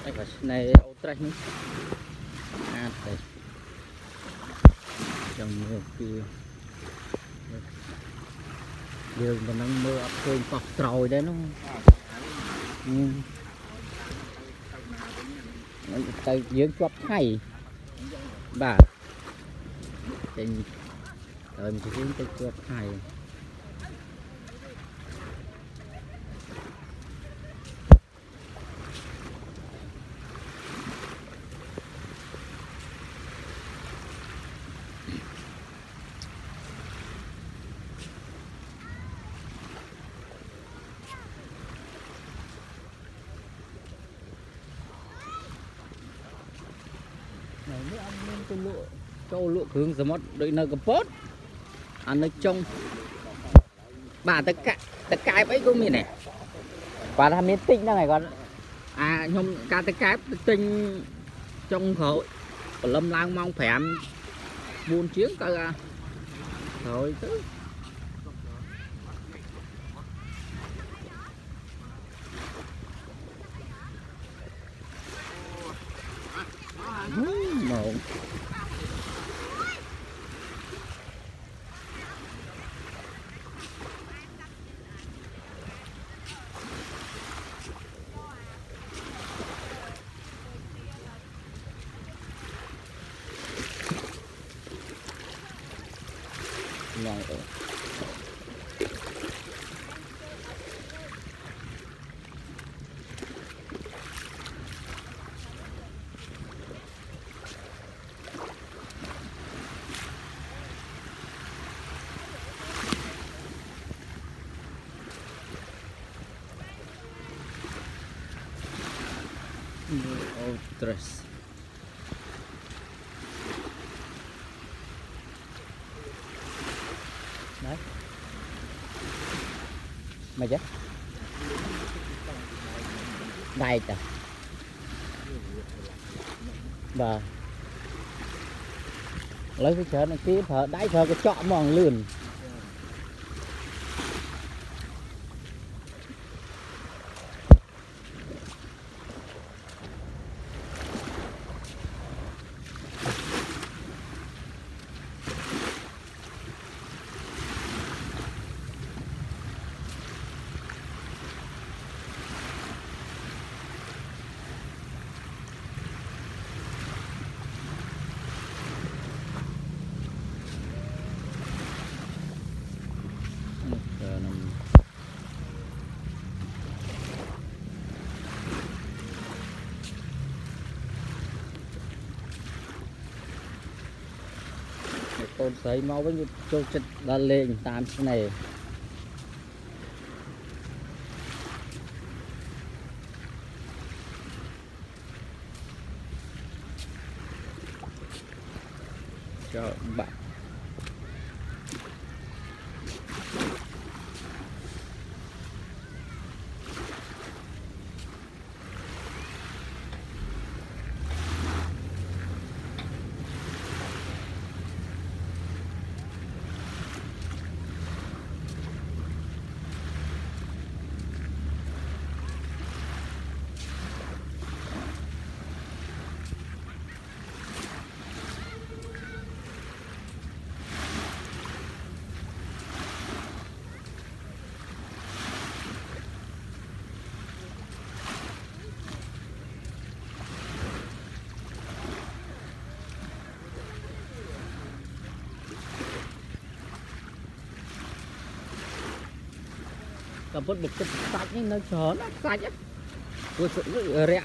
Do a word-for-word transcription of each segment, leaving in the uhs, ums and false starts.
này ô trái nữa à đây trong mưa kia đường mà nó mưa ập khơi cọp trồi đấy nó tay dưỡng chóp hay bà tình rồi mình dưỡng tay chóp hay này nước ăn lên cho lụa cho lụa hướng giờ mất đợi nơi cái bớt ăn nơi trong bà tất cả tất cả ấy cũng như này bà làm miếng tinh đó này con à nhung cả tất cả tinh trong khẩu lâm lang mong phải ăn buôn chuyến cơ à thôi chứ một này outras đấy mày chứ đây ta và lấy cái chợ này kia phở đáy phở cái chọ mòn lươn con sấy máu với cho chất đã lên tam cái này cho bạn cầm bớt bực cái sạch ấy, nó chở nó sạch á vừa sự rất rẻ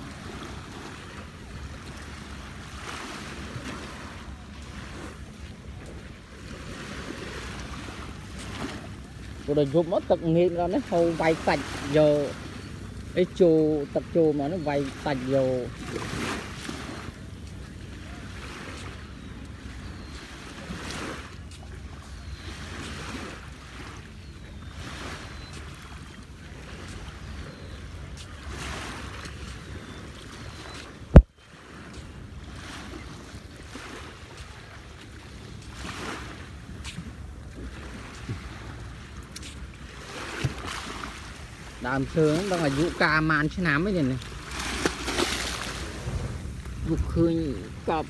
tôi đã giúp mất tập nghiên ra nó hầu vay sạch giờ cái chù tập chù mà nó vay sạch giờ đàm sướng đang là vụ ca man chứ nám ấy này Dục khơi cọp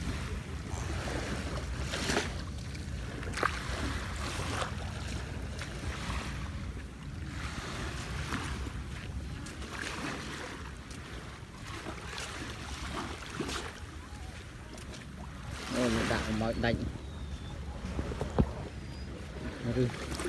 ôi mình tạo mọi đánh.